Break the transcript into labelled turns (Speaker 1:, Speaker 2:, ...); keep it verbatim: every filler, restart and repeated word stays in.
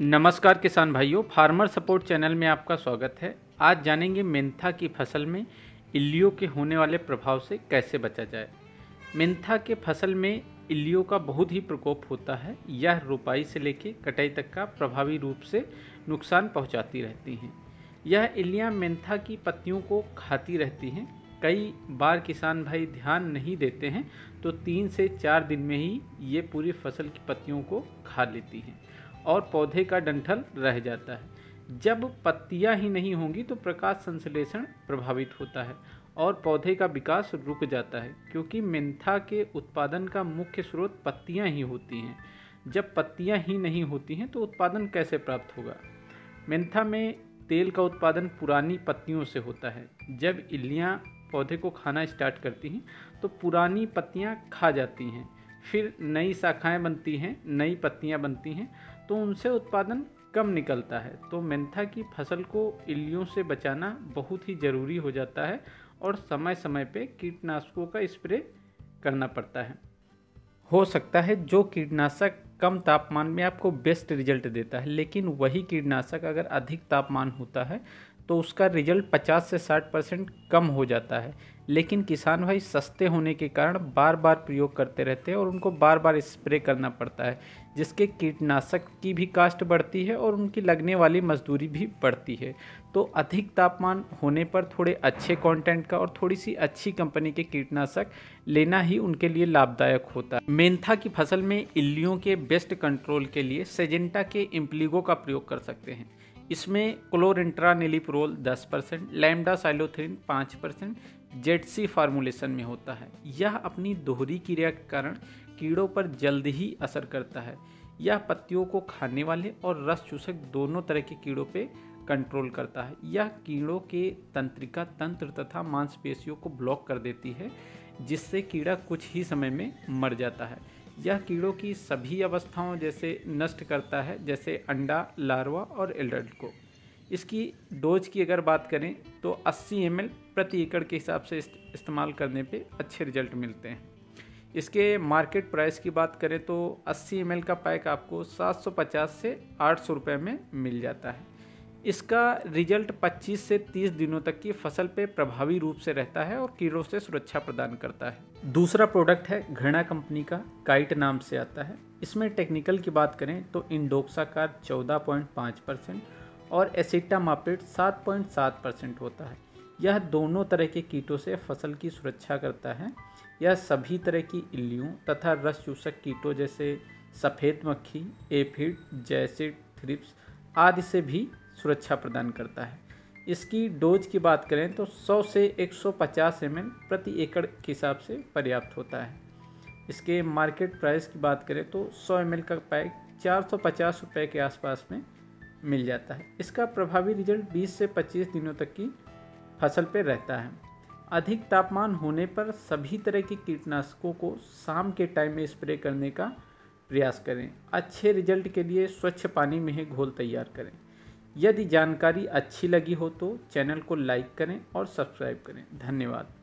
Speaker 1: नमस्कार किसान भाइयों, फार्मर सपोर्ट चैनल में आपका स्वागत है। आज जानेंगे मेंथा की फसल में इल्लियों के होने वाले प्रभाव से कैसे बचा जाए। मेंथा के फसल में इल्लियों का बहुत ही प्रकोप होता है। यह रोपाई से लेकर कटाई तक का प्रभावी रूप से नुकसान पहुंचाती रहती हैं। यह इल्लियां मेंथा की पत्तियों को खाती रहती हैं। कई बार किसान भाई ध्यान नहीं देते हैं तो तीन से चार दिन में ही ये पूरी फसल की पत्तियों को खा लेती हैं और पौधे का डंठल रह जाता है। जब पत्तियां ही नहीं होंगी तो प्रकाश संश्लेषण प्रभावित होता है और पौधे का विकास रुक जाता है, क्योंकि मेंथा के उत्पादन का मुख्य स्रोत पत्तियां ही होती हैं। जब पत्तियां ही नहीं होती हैं तो उत्पादन कैसे प्राप्त होगा। मेंथा में तेल का उत्पादन पुरानी पत्तियों से होता है। जब इल्लियां पौधे को खाना स्टार्ट करती हैं तो पुरानी पत्तियां खा जाती हैं, फिर नई शाखाएं बनती हैं, नई पत्तियां बनती हैं, तो उनसे उत्पादन कम निकलता है। तो मेंथा की फसल को इल्लियों से बचाना बहुत ही ज़रूरी हो जाता है और समय समय पे कीटनाशकों का स्प्रे करना पड़ता है। हो सकता है जो कीटनाशक कम तापमान में आपको बेस्ट रिजल्ट देता है, लेकिन वही कीटनाशक अगर अधिक तापमान होता है तो उसका रिजल्ट पचास से साठ परसेंट कम हो जाता है। लेकिन किसान भाई सस्ते होने के कारण बार बार प्रयोग करते रहते हैं और उनको बार बार स्प्रे करना पड़ता है, जिसके कीटनाशक की भी कास्ट बढ़ती है और उनकी लगने वाली मजदूरी भी बढ़ती है। तो अधिक तापमान होने पर थोड़े अच्छे कंटेंट का और थोड़ी सी अच्छी कंपनी के कीटनाशक लेना ही उनके लिए लाभदायक होता है। मेंथा की फसल में इल्लियों के बेस्ट कंट्रोल के लिए सिजेंटा के इम्प्लीगो का प्रयोग कर सकते हैं। इसमें क्लोरेंट्रानिलिप्रोल दस परसेंट, लैम्डा साइलोथ्रिन पाँच परसेंट जेडसी फार्मूलेशन में होता है। यह अपनी दोहरी क्रिया के कारण कीड़ों पर जल्द ही असर करता है। यह पत्तियों को खाने वाले और रस चूसक दोनों तरह के कीड़ों पे कंट्रोल करता है। यह कीड़ों के तंत्रिका तंत्र तथा मांसपेशियों को ब्लॉक कर देती है, जिससे कीड़ा कुछ ही समय में मर जाता है। यह कीड़ों की सभी अवस्थाओं जैसे नष्ट करता है, जैसे अंडा, लार्वा और एडल्ट को। इसकी डोज की अगर बात करें तो अस्सी एम एल प्रति एकड़ के हिसाब से इस्तेमाल करने पे अच्छे रिजल्ट मिलते हैं। इसके मार्केट प्राइस की बात करें तो अस्सी एम एल का पैक आपको सात सौ पचास से आठ सौ रुपये में मिल जाता है। इसका रिजल्ट पच्चीस से तीस दिनों तक की फसल पे प्रभावी रूप से रहता है और कीड़ों से सुरक्षा प्रदान करता है। दूसरा प्रोडक्ट है घृणा कंपनी का, काइट नाम से आता है। इसमें टेक्निकल की बात करें तो इंडोक्साकार चौदह पॉइंट पाँच परसेंट और एसिटामाप्रिड सात पॉइंट सात परसेंट होता है। यह दोनों तरह के कीटों से फसल की सुरक्षा करता है। यह सभी तरह की इल्लियों तथा रस चूसक कीटों जैसे सफ़ेद मक्खी, एफिड, जैसिड, थ्रिप्स आदि से भी सुरक्षा प्रदान करता है। इसकी डोज की बात करें तो सौ से एक सौ पचास एम एल प्रति एकड़ के हिसाब से पर्याप्त होता है। इसके मार्केट प्राइस की बात करें तो सौ एम एल का पैक चार सौ पचास रुपये के आसपास में मिल जाता है। इसका प्रभावी रिजल्ट बीस से पच्चीस दिनों तक की फसल पर रहता है। अधिक तापमान होने पर सभी तरह के कीटनाशकों को शाम के टाइम में स्प्रे करने का प्रयास करें। अच्छे रिजल्ट के लिए स्वच्छ पानी में ही घोल तैयार करें। यदि जानकारी अच्छी लगी हो तो चैनल को लाइक करें और सब्सक्राइब करें। धन्यवाद।